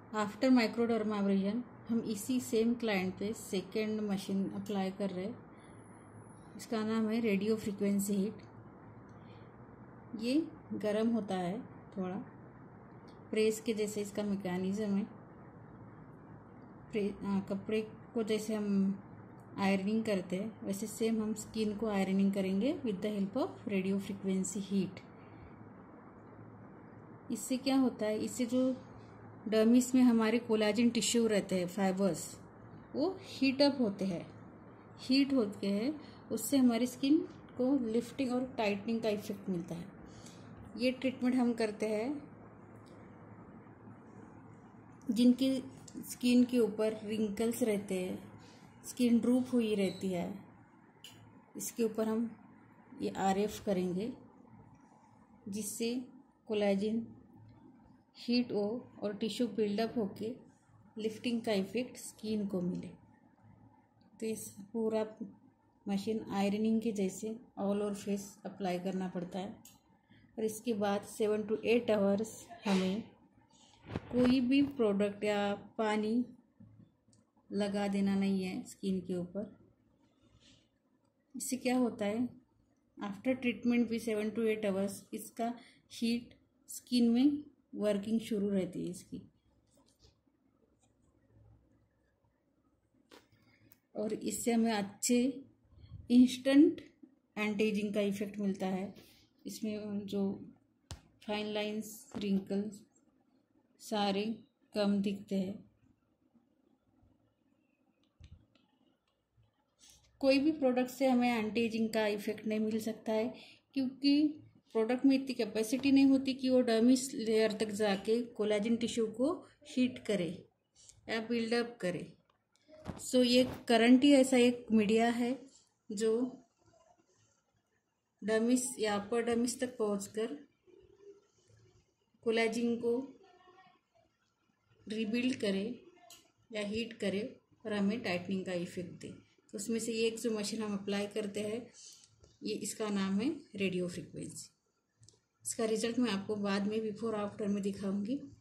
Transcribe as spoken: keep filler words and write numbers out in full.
After microdermabrasion हम इसी same client पे सेकेंड मशीन अप्लाई कर रहे हैं। इसका नाम है रेडियो फ्रीक्वेंसी हीट। ये गर्म होता है, थोड़ा प्रेस के जैसे इसका मैकेनिज्म है। प्रे आ, कपड़े को जैसे हम आयरनिंग करते हैं वैसे सेम हम स्किन को आयरनिंग करेंगे with the help of radio frequency heat. इससे क्या होता है, इससे जो डर्मिस में हमारे कोलाजन टिश्यू रहते हैं, फाइबर्स, वो हीट अप होते हैं। हीट होते हैं उससे हमारी स्किन को लिफ्टिंग और टाइटनिंग का इफेक्ट मिलता है। ये ट्रीटमेंट हम करते हैं जिनकी स्किन के ऊपर रिंकल्स रहते हैं, स्किन ड्रूप हुई रहती है। इसके ऊपर हम ये आरएफ करेंगे जिससे कोलाजन हीट हो और टिश्यू बिल्डअप होके लिफ्टिंग का इफेक्ट स्किन को मिले। तो इस पूरा मशीन आयरनिंग के जैसे ऑल ओवर फेस अप्लाई करना पड़ता है और इसके बाद सेवन टू एट आवर्स हमें कोई भी प्रोडक्ट या पानी लगा देना नहीं है स्किन के ऊपर। इससे क्या होता है, आफ्टर ट्रीटमेंट भी सेवन टू एट आवर्स इसका हीट स्किन में वर्किंग शुरू रहती है इसकी। और इससे हमें अच्छे इंस्टेंट एंटी एजिंग का इफेक्ट मिलता है। इसमें जो फाइन लाइंस, रिंकल्स सारे कम दिखते हैं। कोई भी प्रोडक्ट से हमें एंटी एजिंग का इफेक्ट नहीं मिल सकता है क्योंकि प्रोडक्ट में इतनी कैपेसिटी नहीं होती कि वो डर्मिस लेयर तक जाके कोलाजन टिश्यू को हीट करे या बिल्डअप करे। सो ये करंट ही ऐसा एक मीडिया है जो डर्मिस या अपर डर्मिस तक पहुंचकर कोलाजन को रिबिल्ड करे या हीट करे और हमें टाइटनिंग का इफेक्ट दे। तो उसमें से एक जो मशीन हम अप्लाई करते हैं, ये इसका नाम है रेडियो फ्रीक्वेंसी। इसका रिजल्ट मैं आपको बाद में बिफोर आफ्टर में दिखाऊंगी।